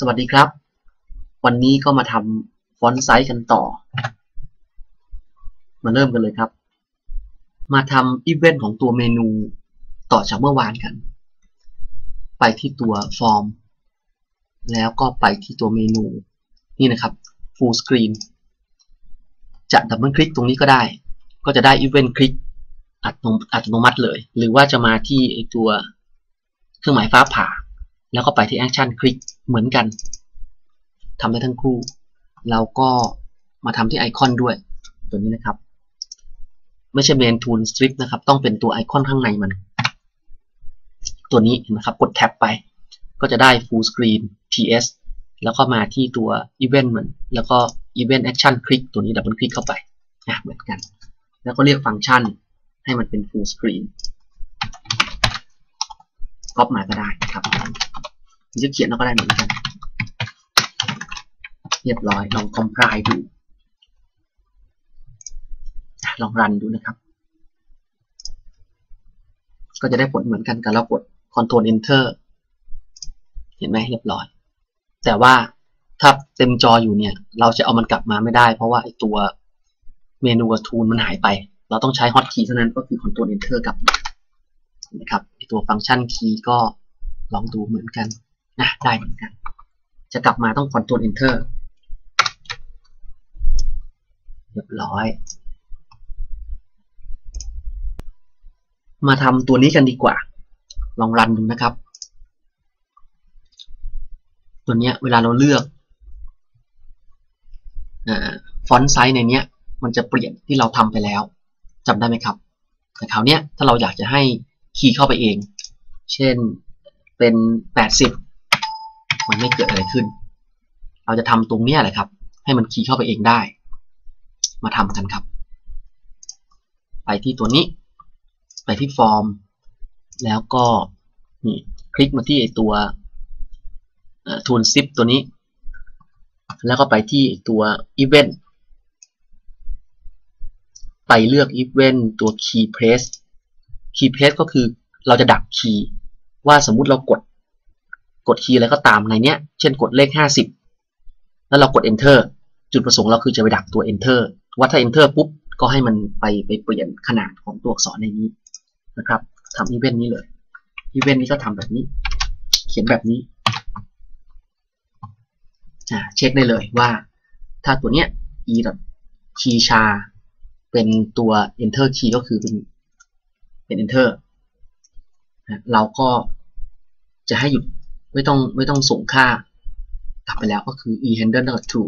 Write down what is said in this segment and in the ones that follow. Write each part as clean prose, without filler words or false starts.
วัสดีครับวันนี้ก็มาทำฟอนต์ไซส์กันต่อมาเริ่มกันเลยครับมาทำอีเวนต์ของตัวเมนูต่อจากเมื่อวานกันไปที่ตัวฟอร์มแล้วก็ไปที่ตัวเมนูนี่นะครับ full screen จะดับเบิลคลิกตรงนี้ก็ได้ก็จะได้อีเวนต์คลิกอัตโนมัติเลยหรือว่าจะมาที่ตัวเครื่องหมายฟ้าผ่าแล้วก็ไปที่แอคชั่นคลิกเหมือนกันทำได้ทั้งคู่เราก็มาทำที่ไอคอนด้วยตัวนี้นะครับไม่ใช่เมนทูลสตริปนะครับต้องเป็นตัวไอคอนข้างในมันตัวนี้เห็นไหมครับกดแท็บไปก็จะได้ full screen ts แล้วก็มาที่ตัว event มันแล้วก็ event action click ตัวนี้ดับเบิลคลิกเข้าไปเหมือนกันแล้วก็เรียกฟังก์ชันให้มันเป็น full screen ก๊อปมาก็ได้ครับจะเขียนเราก็ได้เหมือนกันเรียบร้อยลอง compile ดูลองรันดูนะครับก็จะได้ผลเหมือนกันกับเรากด Ctrl Enter เห็นไหมเรียบร้อยแต่ว่าถ้าเต็มจออยู่เนี่ยเราจะเอามันกลับมาไม่ได้เพราะว่าไอตัวเมนูกับทูลมันหายไปเราต้องใช้ฮอตคีย์เท่านั้นก็คือ Ctrl Enter กลับมานะครับไอตัวฟังก์ชันคีย์ก็ลองดูเหมือนกันได้เหมือนกันจะกลับมาต้อง Ctrl Enter เรียบร้อยมาทำตัวนี้กันดีกว่าลองรันดูนะครับตัวนี้เวลาเราเลือกฟอนต์ไซส์ในนี้มันจะเปลี่ยนที่เราทำไปแล้วจำได้ไหมครับแต่คราวนี้ถ้าเราอยากจะให้คีย์เข้าไปเองเช่นเป็น80มันไม่เกิดอะไรขึ้นเราจะทำตรงนี้แหละครับให้มันคีย์เข้าไปเองได้มาทำกันครับไปที่ตัวนี้ไปที่ฟอร์มแล้วก็นี่คลิกมาที่ไอตัวทูลซิปตัวนี้แล้วก็ไปที่ตัวอีเวนต์ไปเลือกอีเวนต์ตัว Key Press Key Press ก็คือเราจะดักคีย์ว่าสมมุติเรากดคีย์อะไรก็ตามในเนี้ยเช่นกดเลข50แล้วเรากด Enter จุดประสงค์เราคือจะไปดักตัว Enter ว่าถ้า Enter ปุ๊บก็ให้มันไปเปลี่ยนขนาดของตัวอักษรในนี้นะครับทำอีเวนต์นี้เลยอีเวนต์นี้ก็ทำแบบนี้เขียนแบบนี้เช็คได้เลยว่าถ้าตัวเนี้ย e key char เป็นตัว enter key ก็คือเป็น enter เราก็จะให้หยุดไม่ต้องส่งค่ากลับไปแล้วก็คือ e handle true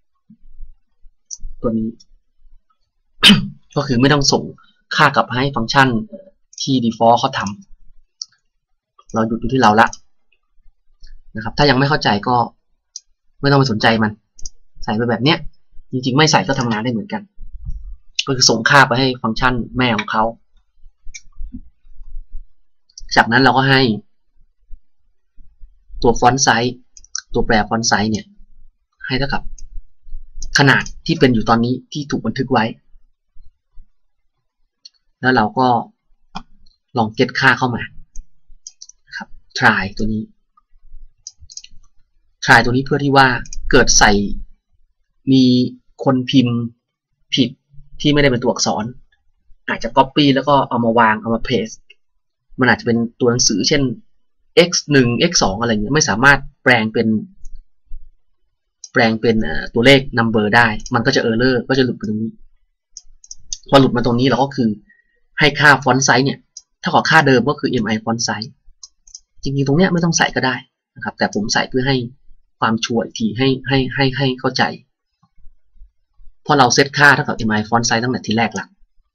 ตัวนี้ ก็คือไม่ต้องส่งค่ากลับให้ฟังก์ชันที่ default เขาทำเราหยุดอยู่ที่เราละนะครับถ้ายังไม่เข้าใจก็ไม่ต้องไปสนใจมันใส่ไปแบบเนี้ยจริงๆไม่ใส่ก็ทำงานได้เหมือนกันก็คือส่งค่าไปให้ฟังก์ชันแม่ของเขาจากนั้นเราก็ให้ตัวฟอนต์ไซส์ตัวแปรฟอนต์ไซส์เนี่ยให้เท่ากับขนาดที่เป็นอยู่ตอนนี้ที่ถูกบันทึกไว้แล้วเราก็ลองเก็ตค่าเข้ามาครับ try ตัวนี้try ตัวนี้เพื่อที่ว่าเกิดใส่มีคนพิมพ์ผิดที่ไม่ได้เป็นตัวอักษรอาจจะ copy แล้วก็เอามาวางเอามา paste มันอาจจะเป็นตัวหนังสือเช่น x1 x2 อะไรเงี้ยไม่สามารถแปลงเป็นตัวเลข number ได้มันก็จะ error ก็จะหลุดไปตรงนี้พอหลุดมาตรงนี้เราก็คือให้ค่า font size เนี่ยถ้าขอค่าเดิมก็คือ mi font size จริงๆตรงเนี้ยไม่ต้องใส่ก็ได้นะครับแต่ผมใส่เพื่อให้ความชัวร์อีกทีให้เข้าใจเพราะเราเซตค่าเท่ากับ mi font size ตั้งแต่ทีแรกละ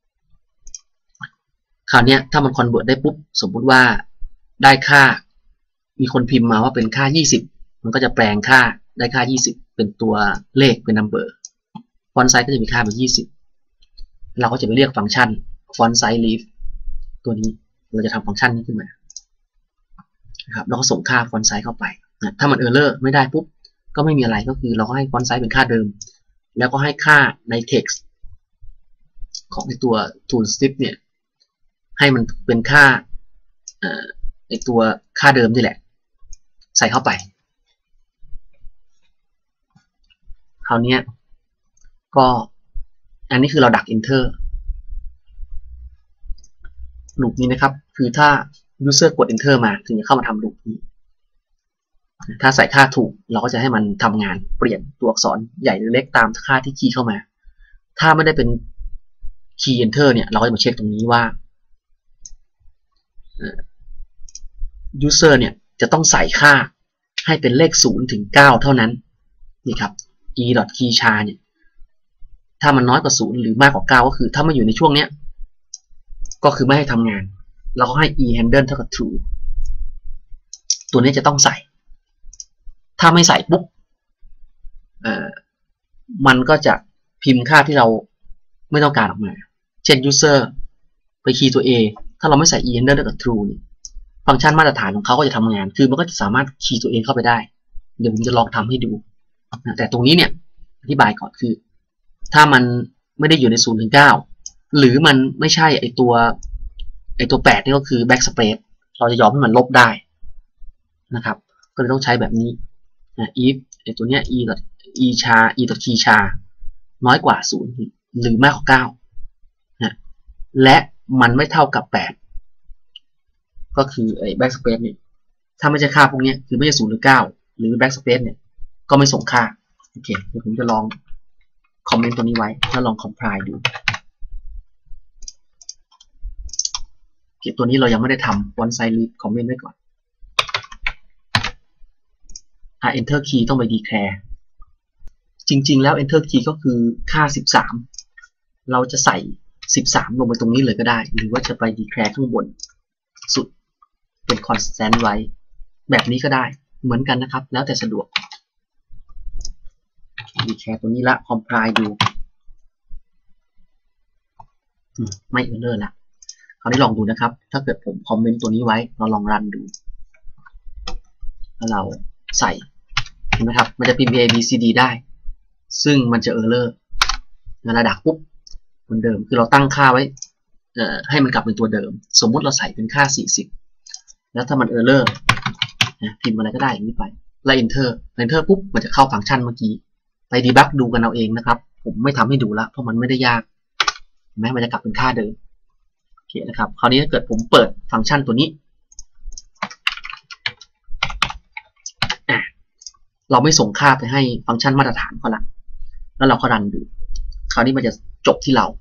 คราวนี้ถ้ามัน convert ได้ปุ๊บสมมุติว่าได้ค่ามีคนพิมพ์มาว่าเป็นค่า20มันก็จะแปลงค่าได้ค่า20เป็นตัวเลขเป็น number font size ก็จะมีค่าเป็น20เราก็จะไปเรียกฟังก์ชัน font size leaf ตัวนี้เราจะทำฟังก์ชันนี้ขึ้นมานะครับแล้วก็ส่งค่า font size เข้าไปถ้ามัน error ไม่ได้ปุ๊บก็ไม่มีอะไรก็คือเราก็ให้ font size เป็นค่าเดิมแล้วก็ให้ค่าใน text ของในตัว tool strip เนี่ยให้มันเป็นค่าในตัวค่าเดิมนี่แหละใส่เข้าไปคราวนี้ก็อันนี้คือเราดัก enter ลูปนี้นะครับคือถ้า user กด enter มาถึงจะเข้ามาทำลูปนี้ถ้าใส่ค่าถูกเราก็จะให้มันทำงานเปลี่ยนตัวอักษรใหญ่หรือเล็กตามค่าที่คีย์เข้ามาถ้าไม่ได้เป็น key enter เนี่ยเราก็จะมาเช็คตรงนี้ว่า user เนี่ยจะต้องใส่ค่าให้เป็นเลข0 ถึง 9เท่านั้นนี่ครับ e.keychar เนี่ยถ้ามันน้อยกว่า0หรือมากกว่า9ก็คือถ้ามาอยู่ในช่วงเนี้ยก็คือไม่ให้ทำงานเราก็ให้ e_handle เท่ากับ true ตัวนี้จะต้องใส่ถ้าไม่ใส่ปุ๊บมันก็จะพิมพ์ค่าที่เราไม่ต้องการออกมาเช่น user ไปคีย์ตัว a ถ้าเราไม่ใส่ e_handle เท่ากับ true เนี่ยฟังก์ชันมาตรฐานของเขาก็จะทำงานคือมันก็จะสามารถคีย์ตัว a เข้าไปได้เดี๋ยวผมจะลองทำให้ดูแต่ตรงนี้เนี่ยอธิบายก่อนคือถ้ามันไม่ได้อยู่ใน0 ถึง 9หรือมันไม่ใช่ไอตัว8นี่ก็คือ backspace เราจะยอมให้มันลบได้นะครับก็เลยต้องใช้แบบนี้if ไอตัวเนี้ยe.keychar น้อยกว่า0หรือมากกว่า9นะและมันไม่เท่ากับ8ก็คือไอ้ backspace เนี่ยถ้าไม่ใช่ค่าพวกนี้คือไม่ใช่0 หรือ 9หรือ backspace เนี่ยก็ไม่ส่งค่าโอเคเดี๋ยวผมจะลองคอมเมนต์ตัวนี้ไว้แล้วลอง compile ดูตัวนี้เรายังไม่ได้ทำ one side leave comment ไว้ก่อนenter key ต้องไป declare จริงๆแล้ว enter key ก็คือค่า13เราจะใส่13ลงไปตรงนี้เลยก็ได้หรือว่าจะไป declare ข้างบนสุดเป็น constant ไว้แบบนี้ก็ได้เหมือนกันนะครับแล้วแต่สะดวก declare ตัวนี้ละ compile ดูไม่ error ละคราวนี้ลองดูนะครับถ้าเกิดผมคอมเมนต์ตัวนี้ไว้เราลองรันดูแล้วเราใส่เห็นไหมครับมันจะพิมพ์ a b c d ได้ซึ่งมันจะ error เวลาดักปุ๊บเหมือนเดิมคือเราตั้งค่าไว้ให้มันกลับเป็นตัวเดิมสมมุติเราใส่เป็นค่า40แล้วถ้ามัน error พิมพ์อะไรก็ได้อย่างนี้ไปแล้ว enter ปุ๊บมันจะเข้าฟังก์ชันเมื่อกี้ไป debug ดูกันเอาเองนะครับผมไม่ทำให้ดูละเพราะมันไม่ได้ยากเห็นไหมมันจะกลับเป็นค่าเดิมโอเคนะครับคราวนี้ถ้าเกิดผมเปิดฟังก์ชันตัวนี้เราไม่ส่งค่าไปให้ฟังก์ชันมาตรฐานเขาละแล้วเราก็รันดูคราวนี้มันจะจบที่เรา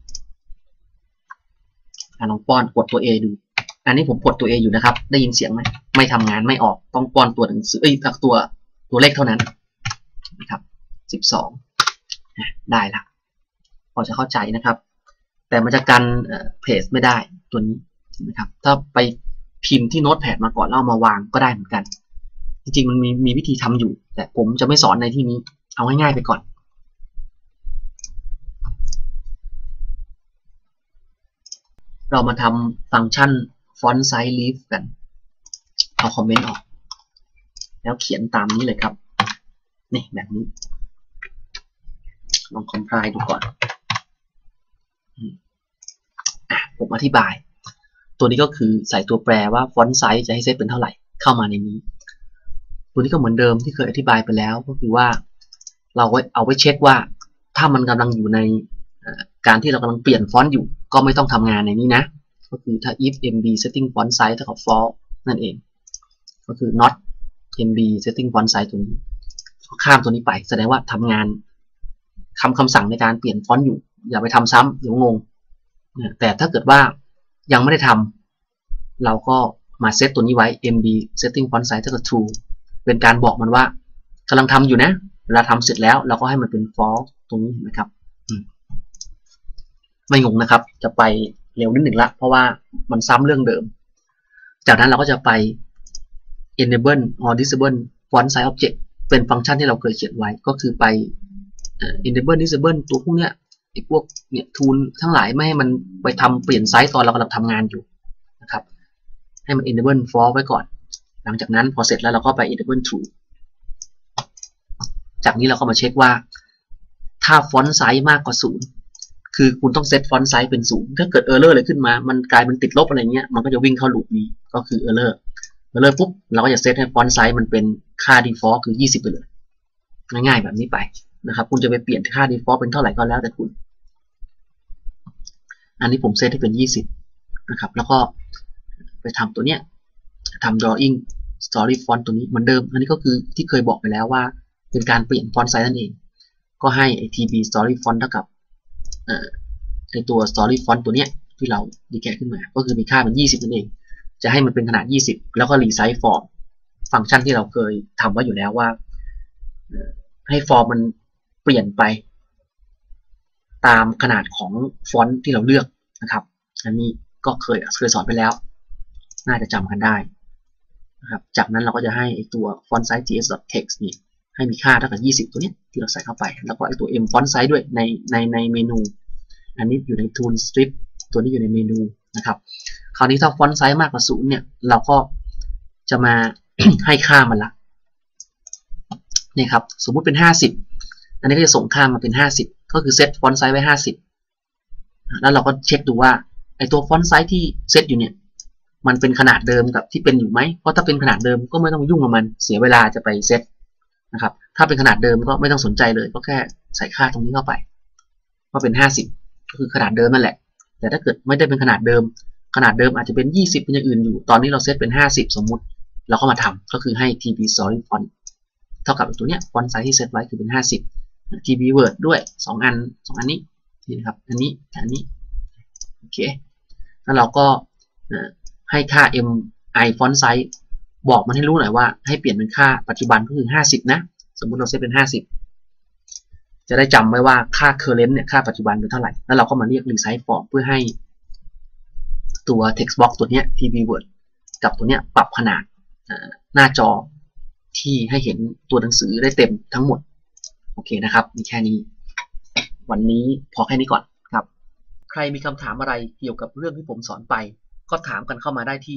ลองป้อนกดตัว A ดูอันนี้ผมกดตัว A อยู่นะครับได้ยินเสียงไหมไม่ทำงานไม่ออกต้องป้อนตัวหนังสือตัวเลขเท่านั้นนะครับ12ได้ละพอจะเข้าใจนะครับแต่มันจะกันเพจไม่ได้ตัวนี้นะครับถ้าไปพิมพ์ที่โน้ตแพดมาก่อนแล้วมาวางก็ได้เหมือนกันจริงๆมันมีวิธีทำอยู่แต่ผมจะไม่สอนในที่นี้เอาง่ายๆไปก่อนเรามาทำฟังก์ชัน font size leaf กันเอาคอมเมนต์ออกแล้วเขียนตามนี้เลยครับนี่แบบนี้ลอง compile ดูก่อนผมอธิบายตัวนี้ก็คือใส่ตัวแปรว่า font size จะให้เซตเป็นเท่าไหร่เข้ามาในนี้ตัวนี้ก็เหมือนเดิมที่เคยอธิบายไปแล้วก็คือว่าเราเอาไว้เช็คว่าถ้ามันกำลังอยู่ในการที่เรากำลังเปลี่ยนฟอนต์อยู่ก็ไม่ต้องทำงานในนี้นะก็คือถ้า if mb setting font size เท่ากับ false นั่นเองก็คือ not mb setting font size ตัวนี้ข้ามตัวนี้ไปแสดงว่าทำงานคำสั่งในการเปลี่ยนฟอนต์อยู่อย่าไปทำซ้ำเดี๋ยวงงแต่ถ้าเกิดว่ายังไม่ได้ทำเราก็มาเซตตัวนี้ไว้ mb setting font size เท่ากับ true เป็นการบอกมันว่ากำลังทำอยู่นะเวลาทำเสร็จแล้วเราก็ให้มันเป็น false ตรงนี้เห็นไหมครับไม่งงนะครับจะไปเร็วนิดหนึ่งละเพราะว่ามันซ้ำเรื่องเดิมจากนั้นเราก็จะไป enable or disable font size object เป็นฟังก์ชันที่เราเคยเขียนไว้ก็คือไป enable disable ตัวพวกเนี้ยไอ้พวกเนี่ย tool ทั้งหลายไม่ให้มันไปทำเปลี่ยนไซส์ตอนเรากำลังทำงานอยู่นะครับให้มัน enable false ไว้ก่อนหลังจากนั้นพอเสร็จแล้วเราก็ไป enable true จากนี้เราก็มาเช็คว่าถ้าฟอนต์ไซส์มากกว่า0คือคุณต้องเซตฟอนต์ไซส์เป็น0ถ้าเกิด error อะไรขึ้นมามันกลายเป็นติดลบอะไรเงี้ยมันก็จะวิ่งเข้าลูปนี้ก็คือ error ปุ๊บเราก็จะเซตให้ฟอนต์ไซส์มันเป็นค่า default คือ20ไปเลยง่ายๆแบบนี้ไปนะครับคุณจะไปเปลี่ยนค่า default เป็นเท่าไหร่ก็แล้วแต่คุณอันนี้ผมเซตให้เป็น20นะครับแล้วก็ไปทำตัวเนี้ยทำ drawing story font ตัวนี้เหมือนเดิมอันนี้ก็คือที่เคยบอกไปแล้วว่าเป็นการเปลี่ยน font size นั่นเองก็ให้ tb story font เท่ากับไอตัว story font ตัวเนี้ยที่เราดีแคร์ขึ้นมาก็คือมีค่าเป็น20นั่นเองจะให้มันเป็นขนาด20แล้วก็ resize form ฟังก์ชันที่เราเคยทำไว้อยู่แล้วว่าให้ฟอร์มมันเปลี่ยนไปตามขนาดของฟอนต์ที่เราเลือกนะครับอันนี้ก็เคยสอนไปแล้วน่าจะจำกันได้นะครับจากนั้นเราก็จะให้ตัว font size ts.text นี่ให้มีค่าเท่ากับ20ตัวนี้ที่เราใส่เข้าไปแล้วก็ไอตัว m font size ด้วยในเมนูอันนี้อยู่ใน tool strip ตัวนี้อยู่ในเมนูนะครับคราวนี้ถ้า font size มากกว่า0เนี่ยเราก็จะมา ให้ค่ามันละนี่ครับสมมุติเป็น50อันนี้ก็จะส่งค่ามาเป็น50ก็คือเซตฟอนต์ไซส์ไว้50แล้วเราก็เช็คดูว่าไอตัวฟอนต์ไซส์ที่เซตอยู่เนี่ยมันเป็นขนาดเดิมกับที่เป็นอยู่ไหมเพราะถ้าเป็นขนาดเดิมก็ไม่ต้องยุ่งกับมันเสียเวลาจะไปเซตนะครับถ้าเป็นขนาดเดิมก็ไม่ต้องสนใจเลยก็แค่ใส่ค่าตรงนี้เข้าไปว่าเป็น50ก็คือขนาดเดิมนั่นแหละแต่ถ้าเกิดไม่ได้เป็นขนาดเดิมอาจจะเป็น20เป็นอย่างอื่นอยู่ตอนนี้เราเซตเป็น50สมมุติเราก็มาทำก็คือให้ tb story font เท่ากับตัวเนี้ยฟอนต์ไซส์ที่เซตไว้คือเป็น50 tb word ด้วย2อันนี้นี่นะครับอันนี้โอเคแล้วเราก็ให้ค่า mi font size บอกมันให้รู้หน่อยว่าให้เปลี่ยนเป็นค่าปัจจุบันก็คือ50นะสมมุติเราเซตเป็น50จะได้จำไว้ว่าค่า current เนี่ยค่าปัจจุบันเป็นเท่าไหร่แล้วเราก็มาเรียก resize form เพื่อให้ตัว text box ตัวเนี้ย tb word กับตัวเนี้ยปรับขนาดหน้าจอที่ให้เห็นตัวหนังสือได้เต็มทั้งหมดโอเคนะครับมีแค่นี้วันนี้พอแค่นี้ก่อนครับใครมีคำถามอะไรเกี่ยวกับเรื่องที่ผมสอนไปก็ถามกันเข้ามาได้ที่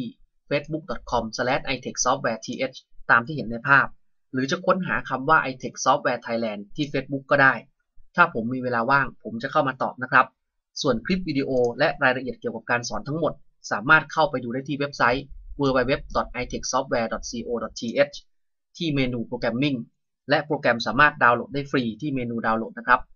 facebook.com/itechsoftwareth ตามที่เห็นในภาพหรือจะค้นหาคำว่า itech software Thailand ที่ Facebook ก็ได้ถ้าผมมีเวลาว่างผมจะเข้ามาตอบนะครับส่วนคลิปวิดีโอและรายละเอียดเกี่ยวกับการสอนทั้งหมดสามารถเข้าไปดูได้ที่เว็บไซต์ www.itechsoftware.co.th ที่เมนูโปรแกรมมิ่งและโปรแกรมสามารถดาวน์โหลดได้ฟรีที่เมนูดาวน์โหลดนะครับ